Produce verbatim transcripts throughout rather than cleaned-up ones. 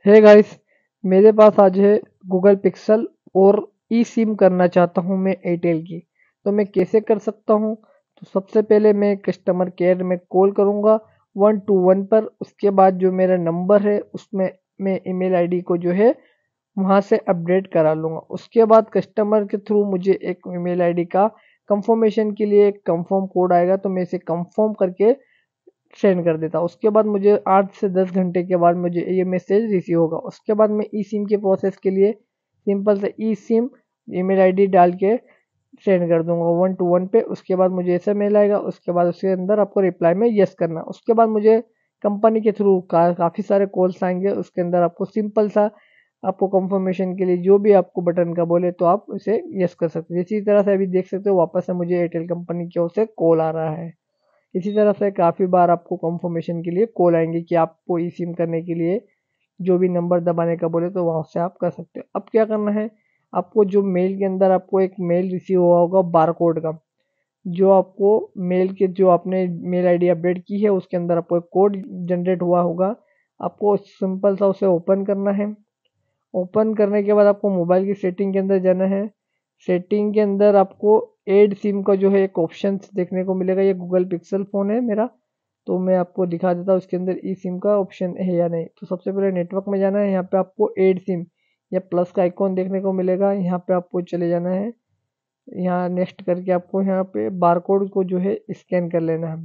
है गाइस, मेरे पास आज है गूगल पिक्सल और ई सिम करना चाहता हूँ मैं एयरटेल की। तो मैं कैसे कर सकता हूँ? तो सबसे पहले मैं कस्टमर केयर में कॉल करूँगा वन टू वन पर। उसके बाद जो मेरा नंबर है उसमें मैं ईमेल आईडी को जो है वहाँ से अपडेट करा लूँगा। उसके बाद कस्टमर के थ्रू मुझे एक ईमेल आईडी का कंफर्मेशन के लिए एक कंफर्म कोड आएगा, तो मैं इसे कंफर्म करके सेंड कर देता। उसके बाद मुझे आठ से दस घंटे के बाद मुझे ये मैसेज रिसीव होगा। उसके बाद मैं ई सिम के प्रोसेस के लिए सिंपल से ई सिम ईमेल आईडी डाल के सेंड कर दूंगा वन टू वन पे। उसके बाद मुझे ऐसा मेल आएगा, उसके बाद उसके अंदर आपको रिप्लाई में यस करना। उसके बाद मुझे कंपनी के थ्रू का, काफ़ी सारे कॉल्स आएंगे। उसके अंदर आपको सिंपल सा आपको कंफर्मेशन के लिए जो भी आपको बटन का बोले तो आप इसे यस कर सकते हो। इसी तरह से अभी देख सकते हो वापस से मुझे एयरटेल कंपनी की ओर से कॉल आ रहा है। इसी तरह से काफ़ी बार आपको कंफर्मेशन के लिए कॉल आएंगे कि आपको ई सिम करने के लिए जो भी नंबर दबाने का बोले तो वहाँ से आप कर सकते हो। अब क्या करना है, आपको जो मेल के अंदर आपको एक मेल रिसीव हुआ होगा बारकोड का, जो आपको मेल के जो आपने मेल आईडी अपडेट की है उसके अंदर आपको एक कोड जनरेट हुआ होगा। आपको सिंपल सा उसे ओपन करना है। ओपन करने के बाद आपको मोबाइल की सेटिंग के अंदर जाना है। सेटिंग के अंदर आपको एड सिम का जो है एक ऑप्शन देखने को मिलेगा। ये गूगल पिक्सल फ़ोन है मेरा, तो मैं आपको दिखा देता हूँ उसके अंदर ई सिम का ऑप्शन है या नहीं। तो सबसे पहले नेटवर्क में जाना है, यहाँ पे आपको एड सिम या प्लस का आइकॉन देखने को मिलेगा। यहाँ पे आपको चले जाना है, यहाँ नेक्स्ट करके आपको यहाँ पे बारकोड को जो है स्कैन कर लेना है।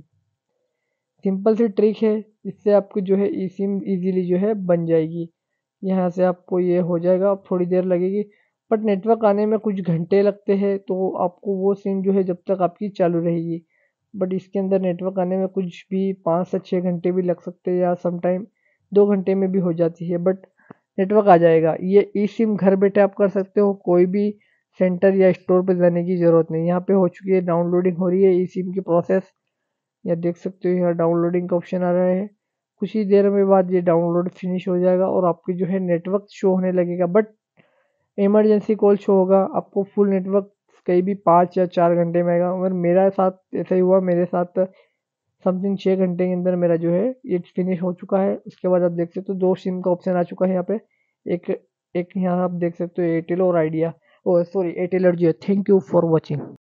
सिंपल सी ट्रिक है, इससे आपको जो है ई सिम ईजिली जो है बन जाएगी। यहाँ से आपको ये हो जाएगा, अब थोड़ी देर लगेगी बट नेटवर्क आने में कुछ घंटे लगते हैं, तो आपको वो सिम जो है जब तक आपकी चालू रहेगी। बट इसके अंदर नेटवर्क आने में कुछ भी पाँच से छः घंटे भी लग सकते हैं, या समटाइम दो घंटे में भी हो जाती है, बट नेटवर्क आ जाएगा। ये ई सिम घर बैठे आप कर सकते हो, कोई भी सेंटर या स्टोर पर जाने की ज़रूरत नहीं। यहाँ पे हो चुकी है, डाउनलोडिंग हो रही है ई सिम की प्रोसेस। या देख सकते हो यहाँ डाउनलोडिंग का ऑप्शन आ रहा है। कुछ ही देर में बाद ये डाउनलोड फिनिश हो जाएगा और आपकी जो है नेटवर्क शो होने लगेगा। बट इमरजेंसी कॉल शो होगा, आपको फुल नेटवर्क कहीं भी पाँच या चार घंटे में आएगा। मगर मेरा साथ ऐसा ही हुआ, मेरे साथ समथिंग छः घंटे के अंदर मेरा जो है ये फिनिश हो चुका है। उसके बाद आप देख सकते हो दो सिम का ऑप्शन आ चुका है यहाँ पे। एक एक यहाँ आप देख सकते हो एयरटेल और आइडिया, ओ सॉरी एयरटेल और Jio. Thank you for watching.